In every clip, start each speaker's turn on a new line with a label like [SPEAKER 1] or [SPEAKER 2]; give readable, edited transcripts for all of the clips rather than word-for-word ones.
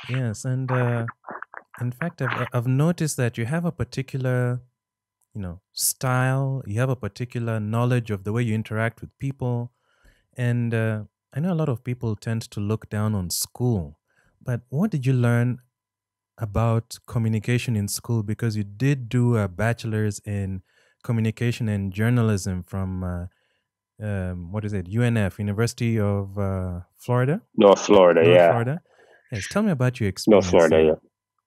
[SPEAKER 1] Yes, and in fact, I've noticed that you have a particular, style. You have a particular knowledge of the way you interact with people, and I know a lot of people tend to look down on school. But what did you learn about communication in school? Because you did do a bachelor's in communication and journalism from what is it, UNF, University of Florida,
[SPEAKER 2] North Florida,
[SPEAKER 1] North
[SPEAKER 2] yeah.
[SPEAKER 1] Florida. Yes, tell me about your
[SPEAKER 2] North
[SPEAKER 1] experience
[SPEAKER 2] Florida,
[SPEAKER 1] there.
[SPEAKER 2] yeah.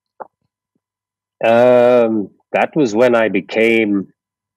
[SPEAKER 2] That was when I became,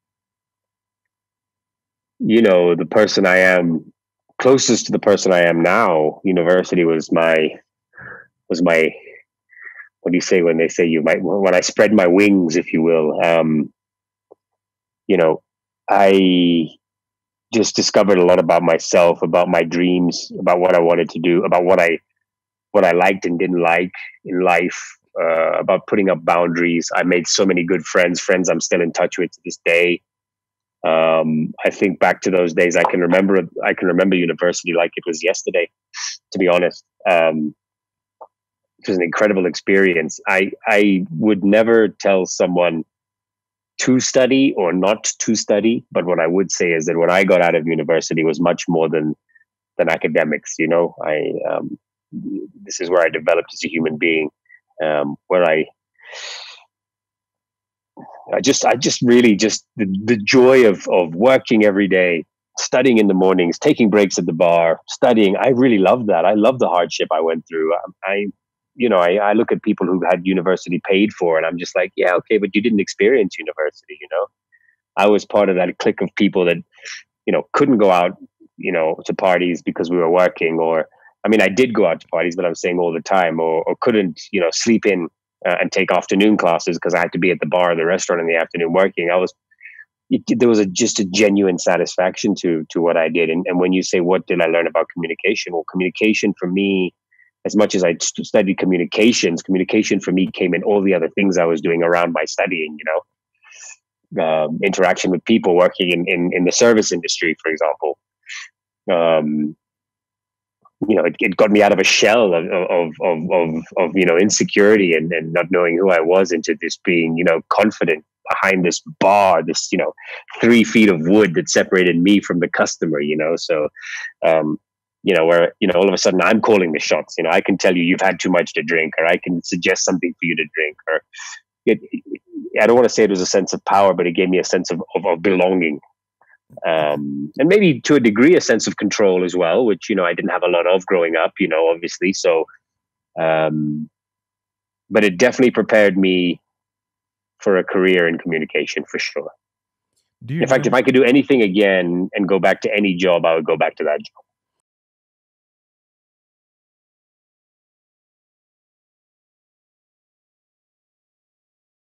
[SPEAKER 2] the person I am, closest to the person I am now. University was my what do you say when they say you might when I spread my wings, if you will. You know, I just discovered a lot about myself, about my dreams, about what I wanted to do, about what I liked and didn't like in life, about putting up boundaries. I made so many good friends I'm still in touch with to this day. I think back to those days. I can remember university like it was yesterday. To be honest, it was an incredible experience. I would never tell someone to study or not to study, but what I would say is that when I got out of university was much more than academics. I this is where I developed as a human being, where I just really just the joy of working every day, studying in the mornings, taking breaks at the bar, studying. I really love that. I love the hardship I went through. I look at people who had university paid for, and I'm just like, yeah, okay, but you didn't experience university. I was part of that clique of people that couldn't go out, to parties because we were working, or I mean, I did go out to parties, but I'm saying all the time, or couldn't, sleep in and take afternoon classes because I had to be at the bar or the restaurant in the afternoon working. There was just a genuine satisfaction to what I did. And when you say, what did I learn about communication? Well, communication for me, as much as I studied communication for me came in all the other things I was doing around my studying, interaction with people, working in the service industry, for example. Um, it got me out of a shell of insecurity and not knowing who I was, into this being, confident behind this bar, this, 3 feet of wood that separated me from the customer, so, where, all of a sudden I'm calling the shots. I can tell you, you've had too much to drink, or I can suggest something for you to drink, or it, I don't want to say it was a sense of power, but it gave me a sense of belonging, and maybe to a degree a sense of control as well, which I didn't have a lot of growing up, obviously. So, um, but it definitely prepared me for a career in communication for sure.
[SPEAKER 1] Do you
[SPEAKER 2] In fact, if
[SPEAKER 1] remember?
[SPEAKER 2] I could do anything again and go back to any job, I would go back to that job.